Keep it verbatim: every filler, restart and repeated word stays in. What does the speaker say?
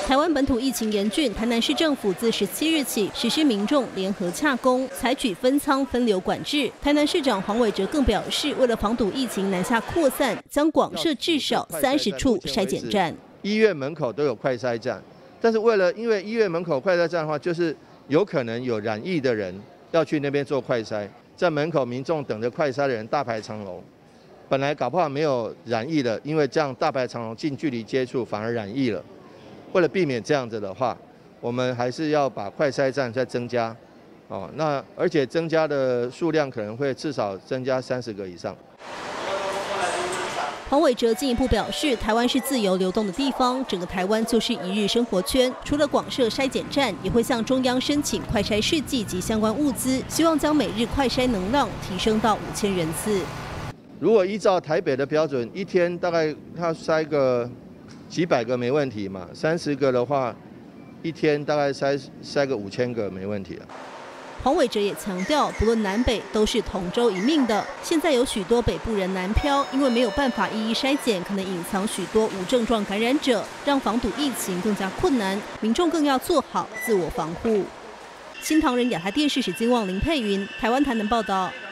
台湾本土疫情严峻，台南市政府自十七日起实施民众联合洽公，采取分仓分流管制。台南市长黄伟哲更表示，为了防堵疫情南下扩散，将广设至少三十处筛检站。 医院门口都有快筛站，但是为了因为医院门口快筛站的话，就是有可能有染疫的人要去那边做快筛，在门口民众等着快筛的人大排长龙。本来搞不好没有染疫的，因为这样大排长龙近距离接触反而染疫了。为了避免这样子的话，我们还是要把快筛站再增加，哦，那而且增加的数量可能会至少增加三十个以上。 黄伟哲进一步表示，台湾是自由流动的地方，整个台湾就是一日生活圈。除了广设筛检站，也会向中央申请快筛试剂及相关物资，希望将每日快筛能量提升到五千人次。 如果依照台北的标准，一天大概要筛个几百个没问题嘛，三十个的话，一天大概筛筛个五千个没问题了。 黄伟哲也强调，不论南北都是同舟一命的。现在有许多北部人南漂，因为没有办法一一筛检，可能隐藏许多无症状感染者，让防堵疫情更加困难。民众更要做好自我防护。新唐人亚太电视史金旺林佩云，台湾台南报道。